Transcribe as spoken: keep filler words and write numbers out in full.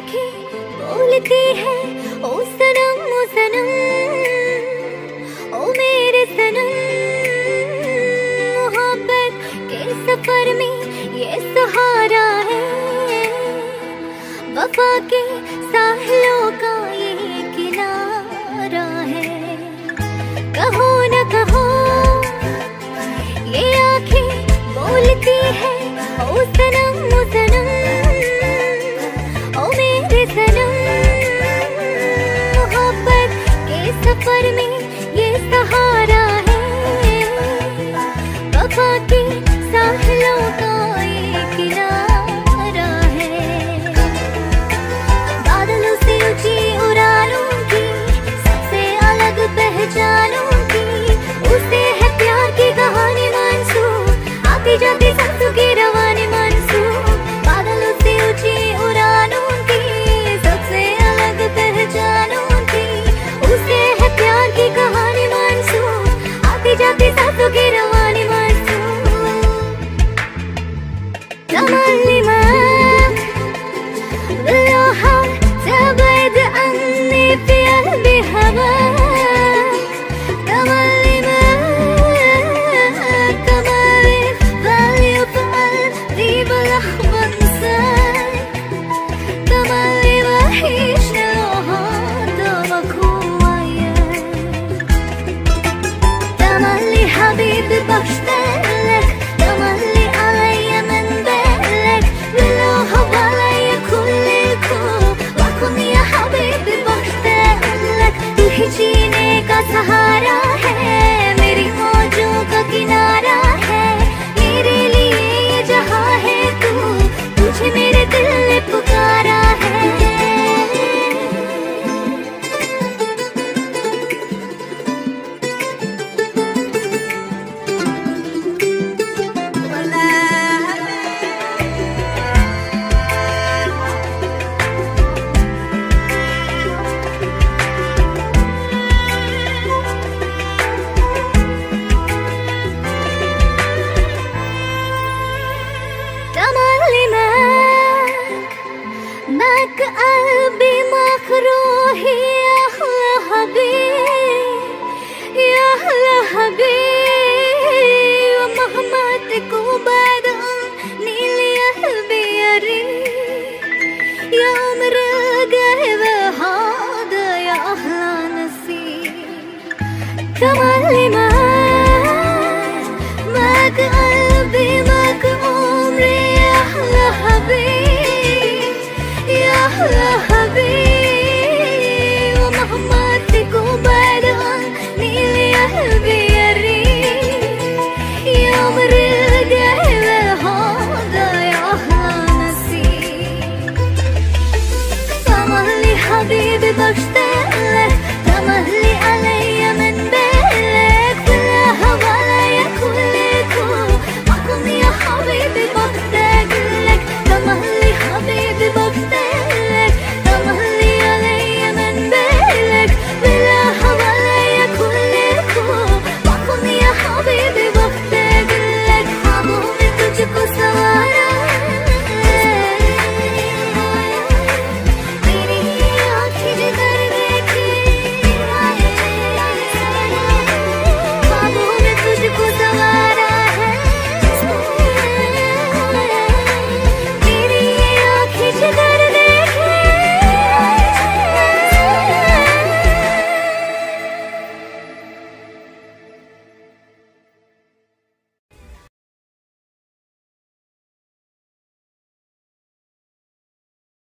आँखें बोलती है ओ सनम ओ सनम, ओ मेरे सनम। मोहब्बत के सफर में ये सहारा है, वफा के साहिलों का ये किनारा है। कहो न कहो ये आँखें बोलती है ओ सनम ओ सनम, ओ मेरे सनम। मोहब्बत के सफर में ये सहारा है, वफा के साहिलों का ये किनारा है। बादलों से ऊंची उड़ानों की सबसे अलग पहचानों की, उसे है प्यार की कहानी मंसूब, आती जाती सांसों की रवानी मंसूब। बादलों से ऊंची उड़ानों की सबसे अलग पहचानों की, उसे है प्यार की कहानी मंसूब, आती जाती सांसों की रवानी मंसूब। تملي معاك لو حاول تبعد عني في قلبي هواك. تملي معاك تملي غالي في قلبي بلحظة انساك. تملي بعيش لو هضمك وياك. تملي حبيبي بشتاق لك، تملي عليا من بالك، ولو حواليا كل الكون واكون يا حبيبي بشتاق لك। तू ही जीने का सहारा है, मेरी मौजों का किनारा है, मेरे लिए ये जहां है तू, तुझे मेरे दिल ने पुकारा है। تملي معاك معك قلبي مكروه يا أحلى حبيب، يا أحلى حبيب. ومهما تكون بعد عني لي قلبي يريد، يا عمر القلب هذا يا أحلى نصيب. تملي معاك معك قلبي معك عمري يا أحلى حبيب، يا أحلى حبيب. ومهما تكون بعد عني لي قلبي يريد، يا عمر القلب هذا يا أحلى نصيب. تملي حبيبي بشتاق